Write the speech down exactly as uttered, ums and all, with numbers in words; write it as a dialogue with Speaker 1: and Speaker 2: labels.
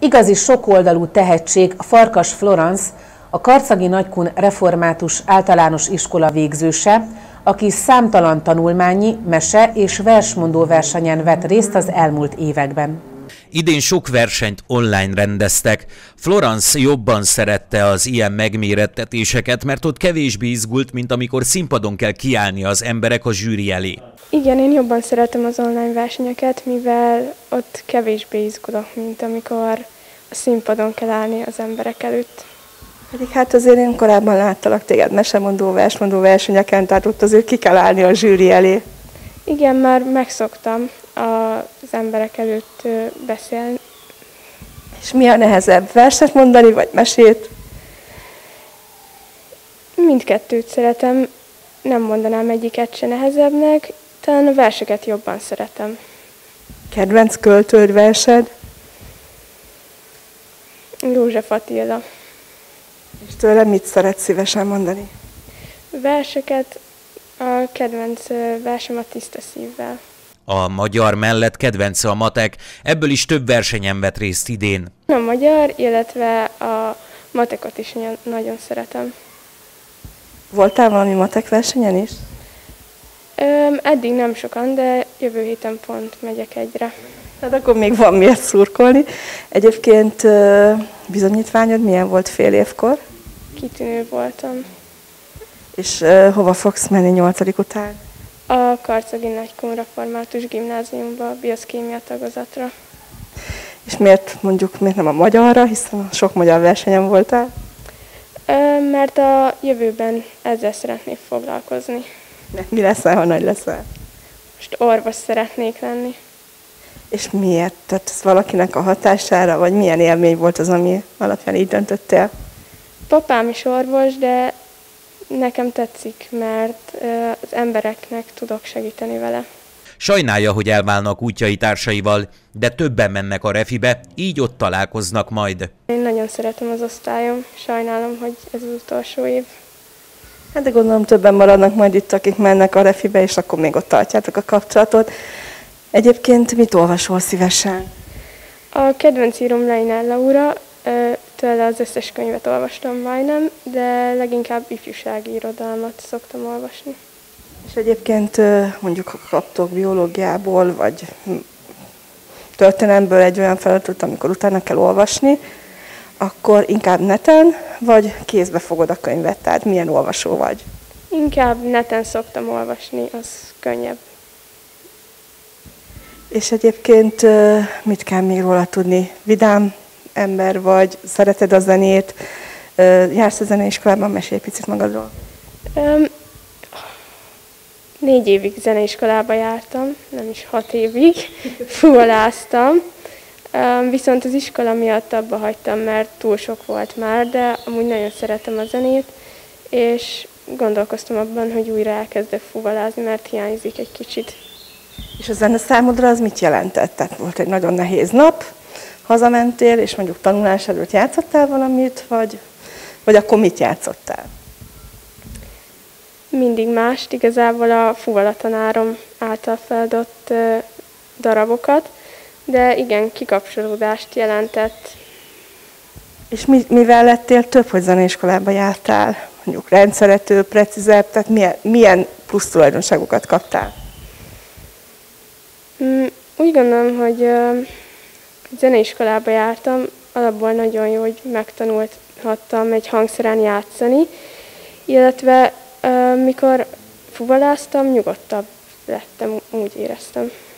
Speaker 1: Igazi sokoldalú tehetség Farkas Florence, a karcagi Nagykun Református Általános Iskola végzőse, aki számtalan tanulmányi, mese és versmondó versenyen vett részt az elmúlt években.
Speaker 2: Idén sok versenyt online rendeztek. Florence jobban szerette az ilyen megmérettetéseket, mert ott kevésbé izgult, mint amikor színpadon kell kiállni az emberek a zsűri elé.
Speaker 3: Igen, én jobban szeretem az online versenyeket, mivel ott kevésbé izgulok, mint amikor a színpadon kell állni az emberek előtt.
Speaker 4: Pedig hát azért én korábban láttalak téged mesemondó, versmondó versenyeken, tehát ott azért ki kell állni a zsűri elé.
Speaker 3: Igen, már megszoktam az emberek előtt beszélni.
Speaker 4: És mi a nehezebb, verset mondani, vagy mesét?
Speaker 3: Mindkettőt szeretem, nem mondanám egyiket se nehezebbnek, talán a verseket jobban szeretem.
Speaker 4: Kedvenc költőd, versed?
Speaker 3: József Attila.
Speaker 4: És tőle mit szeretsz szívesen mondani?
Speaker 3: Verseket, a kedvenc versem a Tiszta szívvel.
Speaker 2: A magyar mellett kedvence a matek, ebből is több versenyen vett részt idén.
Speaker 3: A magyar, illetve a matekot is nagyon szeretem.
Speaker 4: Voltál valami matek versenyen is?
Speaker 3: Öm, eddig nem sokan, de jövő héten pont megyek egyre.
Speaker 4: Hát akkor még van miért szurkolni. Egyébként bizonyítványod milyen volt fél évkor?
Speaker 3: Kitűnő voltam.
Speaker 4: És uh, hova fogsz menni nyolcadik után?
Speaker 3: A Karcagi Nagykun Református Gimnáziumba, a bioszkémia tagozatra.
Speaker 4: És miért mondjuk, miért nem a magyarra, hiszen sok magyar versenyen voltál?
Speaker 3: Ö, mert a jövőben ezzel szeretnék foglalkozni.
Speaker 4: Mi leszel, ha nagy leszel?
Speaker 3: Most orvos szeretnék lenni.
Speaker 4: És miért? Tehát ez valakinek a hatására, vagy milyen élmény volt az, ami alapján így döntöttél?
Speaker 3: Papám is orvos, de nekem tetszik, mert az embereknek tudok segíteni vele.
Speaker 2: Sajnálja, hogy elválnak útjai társaival, de többen mennek a refibe, így ott találkoznak majd.
Speaker 3: Én nagyon szeretem az osztályom, sajnálom, hogy ez az utolsó év.
Speaker 4: Hát de gondolom többen maradnak majd itt, akik mennek a refibe, és akkor még ott tartjátok a kapcsolatot. Egyébként mit olvasol szívesen?
Speaker 3: A kedvenc írom Leiner Laura, tőle az összes könyvet olvastam majdnem, de leginkább ifjúsági irodalmat szoktam olvasni.
Speaker 4: És egyébként mondjuk kaptok biológiából, vagy történelemből egy olyan feladatot, amikor utána kell olvasni, akkor inkább neten, vagy kézbe fogod a könyvet, tehát milyen olvasó vagy?
Speaker 3: Inkább neten szoktam olvasni, az könnyebb.
Speaker 4: És egyébként mit kell még róla tudni? Vidám ember vagy, szereted a zenét, jársz a zeneiskolában, mesélj picit magadról.
Speaker 3: Um, négy évig zeneiskolába jártam, nem is hat évig, fuvoláztam. Um, viszont az iskola miatt abba hagytam, mert túl sok volt már, de amúgy nagyon szeretem a zenét, és gondolkoztam abban, hogy újra elkezdek fuvolázni, mert hiányzik egy kicsit.
Speaker 4: És a zene számodra az mit jelentett? Tehát volt egy nagyon nehéz nap, hazamentél, és mondjuk tanulás előtt játszottál valamit, vagy, vagy akkor mit játszottál?
Speaker 3: Mindig mást, igazából a fuvolatanárom által feladott uh, darabokat, de igen, kikapcsolódást jelentett.
Speaker 4: És mi, mivel lettél több, hogy zeneiskolába jártál? Mondjuk rendszerető, precízebb, tehát milyen, milyen plusz tulajdonságokat kaptál?
Speaker 3: Mm, úgy gondolom, hogy uh, zeneiskolába jártam, alapból nagyon jó, hogy megtanulhattam egy hangszeren játszani, illetve uh, mikor fuvoláztam, nyugodtabb lettem, úgy éreztem.